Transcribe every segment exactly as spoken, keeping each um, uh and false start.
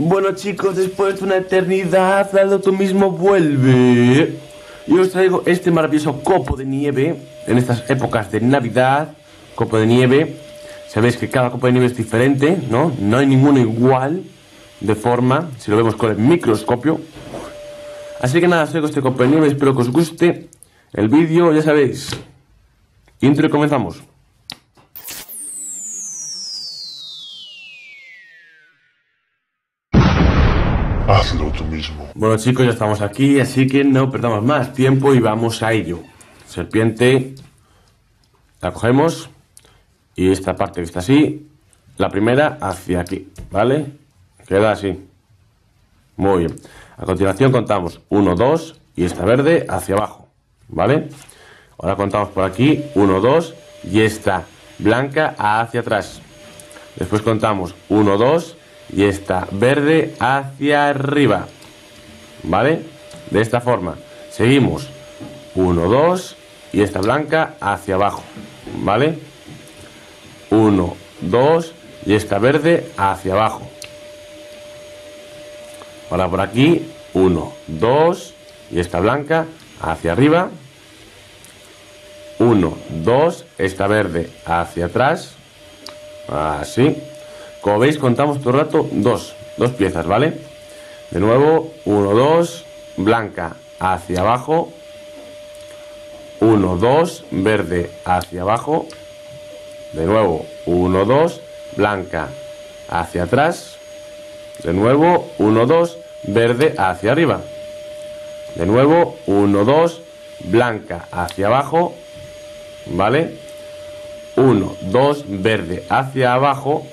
Bueno chicos, después de una eternidad, Aldo tú mismo vuelve. Y os traigo este maravilloso copo de nieve en estas épocas de Navidad. Copo de nieve. Sabéis que cada copo de nieve es diferente, ¿no? No hay ninguno igual de forma, si lo vemos con el microscopio. Así que nada, os traigo este copo de nieve, espero que os guste el vídeo, ya sabéis. Intro y comenzamos. Hazlo tú mismo. Bueno chicos, ya estamos aquí, así que no perdamos más tiempo y vamos a ello. Serpiente, la cogemos y esta parte que está así, la primera hacia aquí, ¿vale? Queda así. Muy bien. A continuación contamos uno, dos y esta verde hacia abajo, ¿vale? Ahora contamos por aquí uno, dos y esta blanca hacia atrás. Después contamos uno, dos y esta verde hacia arriba, ¿vale? De esta forma. Seguimos uno, dos y esta blanca hacia abajo, ¿vale? uno, dos y esta verde hacia abajo. Ahora por aquí uno, dos y esta blanca hacia arriba. uno, dos, esta verde hacia atrás. Así. Como veis, contamos todo el rato dos, dos piezas, ¿vale? De nuevo, uno, dos, blanca hacia abajo. uno, dos, verde hacia abajo. De nuevo, uno, dos, blanca hacia atrás. De nuevo, uno, dos, verde hacia arriba. De nuevo, uno, dos, blanca hacia abajo. ¿Vale? uno, dos, verde hacia abajo.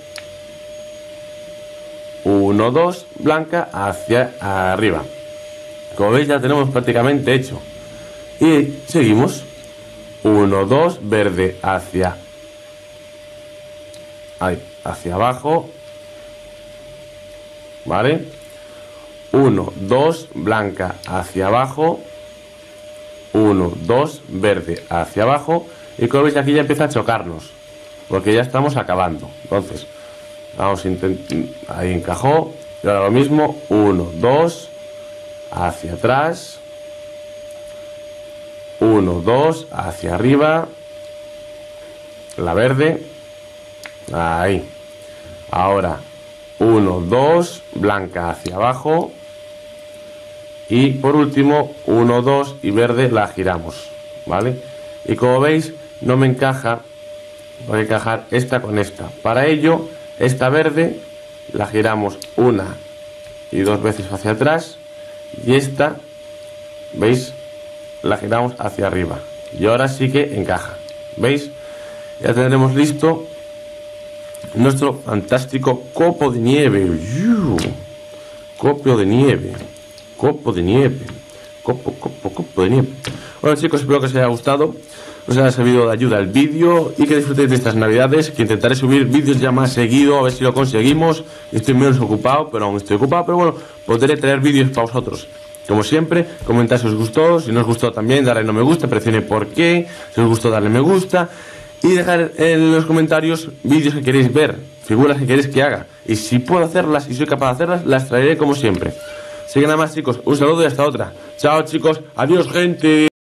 uno, dos, blanca hacia arriba. Como veis ya tenemos prácticamente hecho. Y seguimos. uno, dos, verde hacia ahí, hacia abajo. ¿Vale? uno, dos, blanca hacia abajo. uno, dos, verde hacia abajo. Y como veis aquí ya empieza a chocarnos, porque ya estamos acabando. Entonces vamos a intentar, ahí encajó. Y ahora lo mismo, uno, dos, hacia atrás, uno, dos, hacia arriba, la verde, ahí. Ahora uno, dos, blanca hacia abajo. Y por último, uno, dos y verde la giramos, ¿vale? Y como veis, no me encaja, voy a encajar esta con esta. Para ello, esta verde la giramos una y dos veces hacia atrás. Y esta, ¿veis? La giramos hacia arriba. Y ahora sí que encaja, ¿veis? Ya tendremos listo nuestro fantástico copo de nieve. Copo de nieve. Copo de nieve. Copo, copo, copo de nieve. Bueno chicos, espero que os haya gustado, os haya servido de ayuda el vídeo y que disfrutéis de estas navidades, que intentaré subir vídeos ya más seguido, a ver si lo conseguimos. Estoy menos ocupado, pero aún estoy ocupado, pero bueno, podré traer vídeos para vosotros. Como siempre, comentad si os gustó, si no os gustó también, darle no me gusta, presione por qué, si os gustó darle me gusta y dejar en los comentarios vídeos que queréis ver, figuras que queréis que haga. Y si puedo hacerlas y soy capaz de hacerlas, las traeré como siempre. Así que nada más chicos, un saludo y hasta otra. Chao chicos, adiós gente.